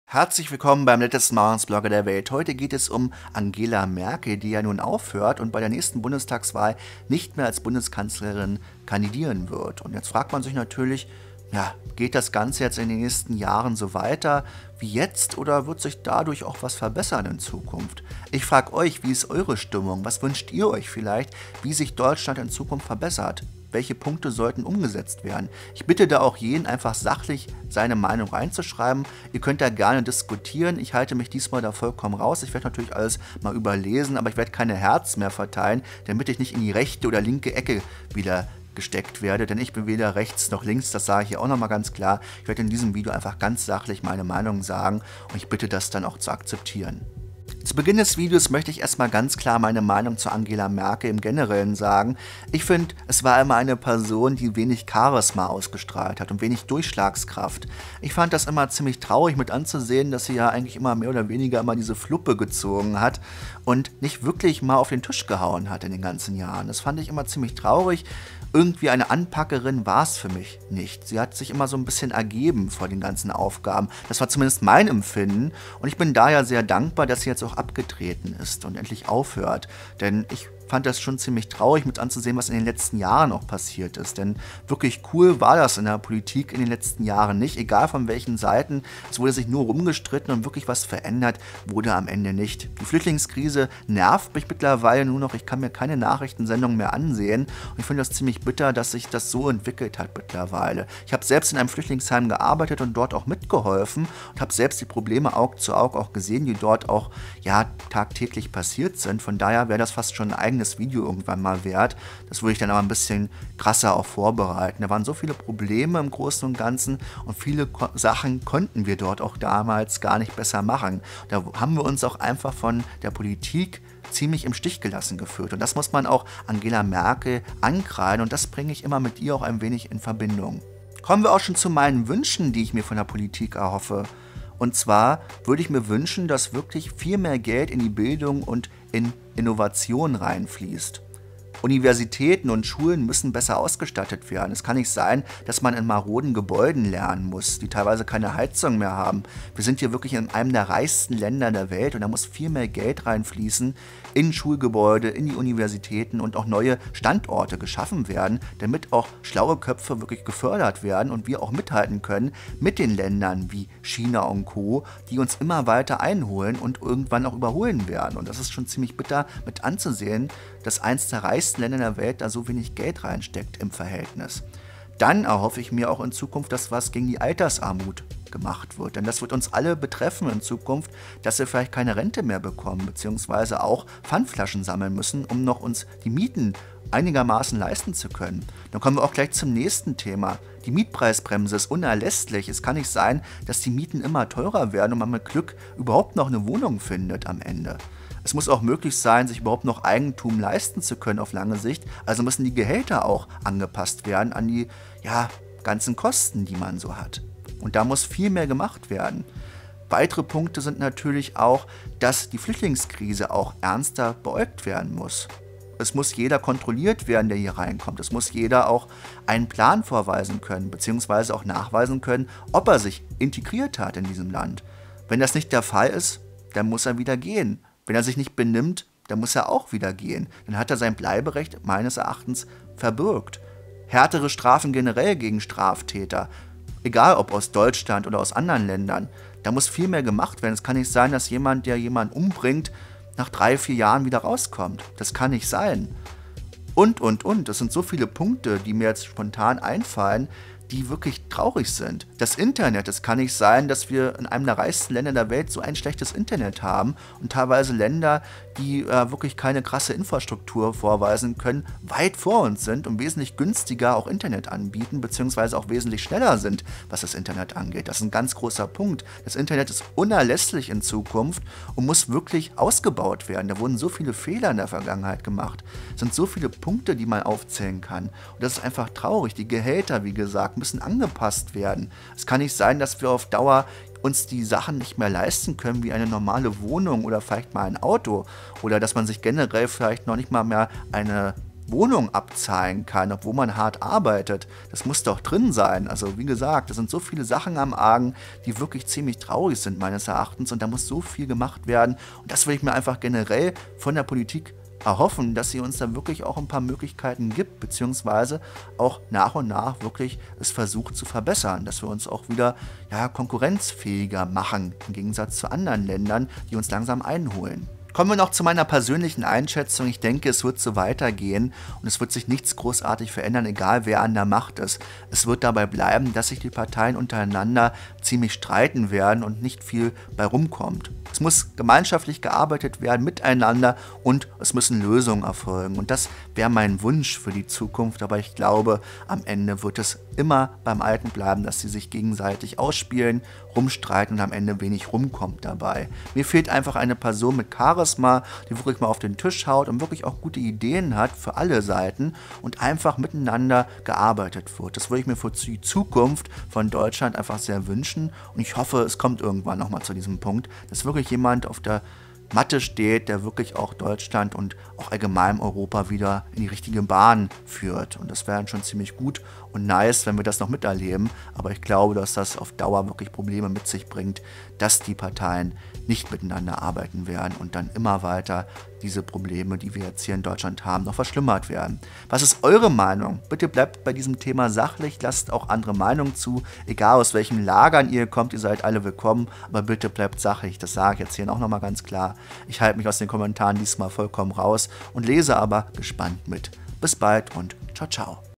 Herzlich willkommen beim nettesten Meinungsblogger der Welt. Heute geht es um Angela Merkel, die ja nun aufhört und bei der nächsten Bundestagswahl nicht mehr als Bundeskanzlerin kandidieren wird. Und jetzt fragt man sich natürlich, ja, geht das Ganze jetzt in den nächsten Jahren so weiter wie jetzt oder wird sich dadurch auch was verbessern in Zukunft? Ich frage euch, wie ist eure Stimmung? Was wünscht ihr euch vielleicht, wie sich Deutschland in Zukunft verbessert? Welche Punkte sollten umgesetzt werden? Ich bitte da auch jeden, einfach sachlich seine Meinung reinzuschreiben. Ihr könnt da gerne diskutieren. Ich halte mich diesmal da vollkommen raus. Ich werde natürlich alles mal überlesen, aber ich werde keine Herzen mehr verteilen, damit ich nicht in die rechte oder linke Ecke wieder gesteckt werde, denn ich bin weder rechts noch links, das sage ich hier auch nochmal ganz klar. Ich werde in diesem Video einfach ganz sachlich meine Meinung sagen und ich bitte das dann auch zu akzeptieren. Zu Beginn des Videos möchte ich erstmal ganz klar meine Meinung zu Angela Merkel im Generellen sagen. Ich finde, es war immer eine Person, die wenig Charisma ausgestrahlt hat und wenig Durchschlagskraft. Ich fand das immer ziemlich traurig mit anzusehen, dass sie ja eigentlich immer mehr oder weniger immer diese Fluppe gezogen hat und nicht wirklich mal auf den Tisch gehauen hat in den ganzen Jahren. Das fand ich immer ziemlich traurig. Irgendwie eine Anpackerin war es für mich nicht. Sie hat sich immer so ein bisschen ergeben vor den ganzen Aufgaben. Das war zumindest mein Empfinden. Und ich bin daher sehr dankbar, dass sie jetzt auch abgetreten ist und endlich aufhört. Denn ich fand das schon ziemlich traurig mit anzusehen, was in den letzten Jahren auch passiert ist. Denn wirklich cool war das in der Politik in den letzten Jahren nicht. Egal von welchen Seiten. Es wurde sich nur rumgestritten und wirklich was verändert wurde am Ende nicht. Die Flüchtlingskrise nervt mich mittlerweile nur noch. Ich kann mir keine Nachrichtensendungen mehr ansehen. Und ich finde das ziemlich bitter, dass sich das so entwickelt hat mittlerweile. Ich habe selbst in einem Flüchtlingsheim gearbeitet und dort auch mitgeholfen und habe selbst die Probleme Aug zu Aug auch gesehen, die dort auch tagtäglich passiert sind. Von daher wäre das fast schon ein eigenes Video irgendwann mal wert. Das würde ich dann aber ein bisschen krasser auch vorbereiten. Da waren so viele Probleme im Großen und Ganzen und viele Sachen konnten wir dort auch damals gar nicht besser machen. Da haben wir uns auch einfach von der Politik ziemlich im Stich gelassen gefühlt. Und das muss man auch Angela Merkel ankreiden und das bringe ich immer mit ihr auch ein wenig in Verbindung. Kommen wir auch schon zu meinen Wünschen, die ich mir von der Politik erhoffe. Und zwar würde ich mir wünschen, dass wirklich viel mehr Geld in die Bildung und in Innovation reinfließt. Universitäten und Schulen müssen besser ausgestattet werden. Es kann nicht sein, dass man in maroden Gebäuden lernen muss, die teilweise keine Heizung mehr haben. Wir sind hier wirklich in einem der reichsten Länder der Welt und da muss viel mehr Geld reinfließen in Schulgebäude, in die Universitäten und auch neue Standorte geschaffen werden, damit auch schlaue Köpfe wirklich gefördert werden und wir auch mithalten können mit den Ländern wie China und Co., die uns immer weiter einholen und irgendwann auch überholen werden. Und das ist schon ziemlich bitter mit anzusehen, dass eins der reichsten Länder der Welt da so wenig Geld reinsteckt im Verhältnis. Dann erhoffe ich mir auch in Zukunft, dass was gegen die Altersarmut gemacht wird. Denn das wird uns alle betreffen in Zukunft, dass wir vielleicht keine Rente mehr bekommen, beziehungsweise auch Pfandflaschen sammeln müssen, um noch uns die Mieten einigermaßen leisten zu können. Dann kommen wir auch gleich zum nächsten Thema. Die Mietpreisbremse ist unerlässlich. Es kann nicht sein, dass die Mieten immer teurer werden und man mit Glück überhaupt noch eine Wohnung findet am Ende. Es muss auch möglich sein, sich überhaupt noch Eigentum leisten zu können auf lange Sicht. Also müssen die Gehälter auch angepasst werden an die ganzen Kosten, die man so hat. Und da muss viel mehr gemacht werden. Weitere Punkte sind natürlich auch, dass die Flüchtlingskrise auch ernster beäugt werden muss. Es muss jeder kontrolliert werden, der hier reinkommt. Es muss jeder auch einen Plan vorweisen können, beziehungsweise auch nachweisen können, ob er sich integriert hat in diesem Land. Wenn das nicht der Fall ist, dann muss er wieder gehen. Wenn er sich nicht benimmt, dann muss er auch wieder gehen. Dann hat er sein Bleiberecht meines Erachtens verbürgt. Härtere Strafen generell gegen Straftäter, egal ob aus Deutschland oder aus anderen Ländern, da muss viel mehr gemacht werden. Es kann nicht sein, dass jemand, der jemanden umbringt, nach 3, 4 Jahren wieder rauskommt. Das kann nicht sein. Und. Das sind so viele Punkte, die mir jetzt spontan einfallen, die wirklich traurig sind. Das Internet, es kann nicht sein, dass wir in einem der reichsten Länder der Welt so ein schlechtes Internet haben und teilweise Länder, die wirklich keine krasse Infrastruktur vorweisen können, weit vor uns sind und wesentlich günstiger auch Internet anbieten, beziehungsweise auch wesentlich schneller sind, was das Internet angeht. Das ist ein ganz großer Punkt. Das Internet ist unerlässlich in Zukunft und muss wirklich ausgebaut werden. Da wurden so viele Fehler in der Vergangenheit gemacht. Es sind so viele Punkte, die man aufzählen kann. Und das ist einfach traurig. Die Gehälter, wie gesagt, müssen angepasst werden. Es kann nicht sein, dass wir auf Dauer uns die Sachen nicht mehr leisten können, wie eine normale Wohnung oder vielleicht mal ein Auto oder dass man sich generell vielleicht noch nicht mal mehr eine Wohnung abzahlen kann, obwohl man hart arbeitet. Das muss doch drin sein. Also wie gesagt, da sind so viele Sachen am Argen, die wirklich ziemlich traurig sind meines Erachtens und da muss so viel gemacht werden und das will ich mir einfach generell von der Politik erhoffen, dass sie uns da wirklich auch ein paar Möglichkeiten gibt, beziehungsweise auch nach und nach wirklich es versucht zu verbessern, dass wir uns auch wieder konkurrenzfähiger machen, im Gegensatz zu anderen Ländern, die uns langsam einholen. Kommen wir noch zu meiner persönlichen Einschätzung. Ich denke, es wird so weitergehen und es wird sich nichts großartig verändern, egal wer an der Macht ist. Es wird dabei bleiben, dass sich die Parteien untereinander ziemlich streiten werden und nicht viel bei rumkommt. Es muss gemeinschaftlich gearbeitet werden, miteinander und es müssen Lösungen erfolgen. Und das wäre mein Wunsch für die Zukunft, aber ich glaube, am Ende wird es immer beim Alten bleiben, dass sie sich gegenseitig ausspielen, rumstreiten und am Ende wenig rumkommt dabei. Mir fehlt einfach eine Person mit Charisma, die wirklich mal auf den Tisch haut und wirklich auch gute Ideen hat für alle Seiten und einfach miteinander gearbeitet wird. Das würde ich mir für die Zukunft von Deutschland einfach sehr wünschen und ich hoffe, es kommt irgendwann nochmal zu diesem Punkt, dass wirklich jemand auf der Matte steht, der wirklich auch Deutschland und auch allgemein Europa wieder in die richtige Bahn führt. Und das wäre schon ziemlich gut und nice, wenn wir das noch miterleben. Aber ich glaube, dass das auf Dauer wirklich Probleme mit sich bringt, dass die Parteien nicht miteinander arbeiten werden und dann immer weiter diese Probleme, die wir jetzt hier in Deutschland haben, noch verschlimmert werden. Was ist eure Meinung? Bitte bleibt bei diesem Thema sachlich, lasst auch andere Meinungen zu, egal aus welchen Lagern ihr kommt, ihr seid alle willkommen, aber bitte bleibt sachlich, das sage ich jetzt hier auch nochmal ganz klar. Ich halte mich aus den Kommentaren diesmal vollkommen raus und lese aber gespannt mit. Bis bald und ciao, ciao.